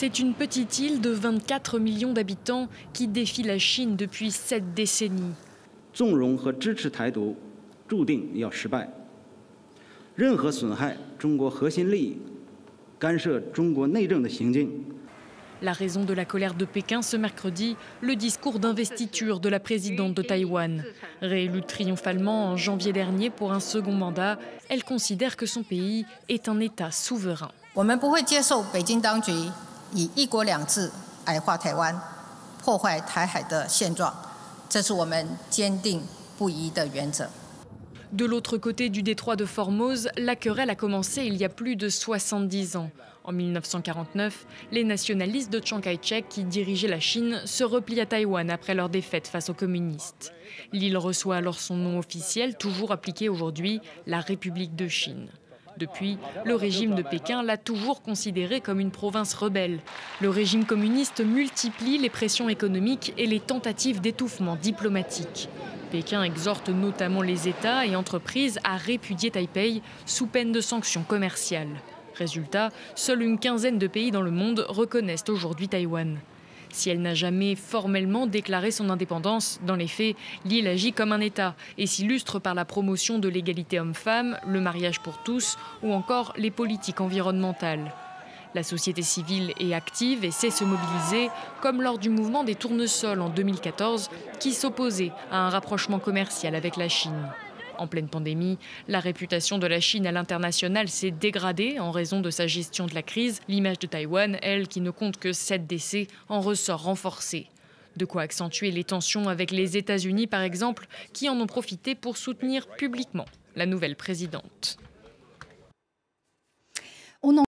C'est une petite île de 24 millions d'habitants qui défie la Chine depuis 7 décennies. 纵容和支持台独，注定要失败。任何损害中国核心利益、干涉中国内政的行径。 La raison de la colère de Pékin ce mercredi, le discours d'investiture de la présidente de Taïwan. Réélue triomphalement en janvier dernier pour un second mandat, elle considère que son pays est un État souverain. 我们不会接受北京当局以一国两制矮化台湾，破坏台海的现状，这是我们坚定不移的原则。 De l'autre côté du détroit de Formose, la querelle a commencé il y a plus de 70 ans. En 1949, les nationalistes de Chiang Kai-shek qui dirigeaient la Chine se replient à Taïwan après leur défaite face aux communistes. L'île reçoit alors son nom officiel, toujours appliqué aujourd'hui, la République de Chine. Depuis, le régime de Pékin l'a toujours considérée comme une province rebelle. Le régime communiste multiplie les pressions économiques et les tentatives d'étouffement diplomatique. Pékin exhorte notamment les États et entreprises à répudier Taipei sous peine de sanctions commerciales. Résultat, seule une quinzaine de pays dans le monde reconnaissent aujourd'hui Taïwan. Si elle n'a jamais formellement déclaré son indépendance, dans les faits, l'île agit comme un État et s'illustre par la promotion de l'égalité homme-femme, le mariage pour tous ou encore les politiques environnementales. La société civile est active et sait se mobiliser, comme lors du mouvement des tournesols en 2014, qui s'opposait à un rapprochement commercial avec la Chine. En pleine pandémie, la réputation de la Chine à l'international s'est dégradée en raison de sa gestion de la crise. L'image de Taïwan, elle, qui ne compte que 7 décès, en ressort renforcée. De quoi accentuer les tensions avec les États-Unis, par exemple, qui en ont profité pour soutenir publiquement la nouvelle présidente.